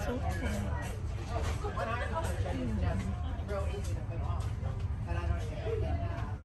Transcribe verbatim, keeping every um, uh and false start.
Real easy to put on. But I don't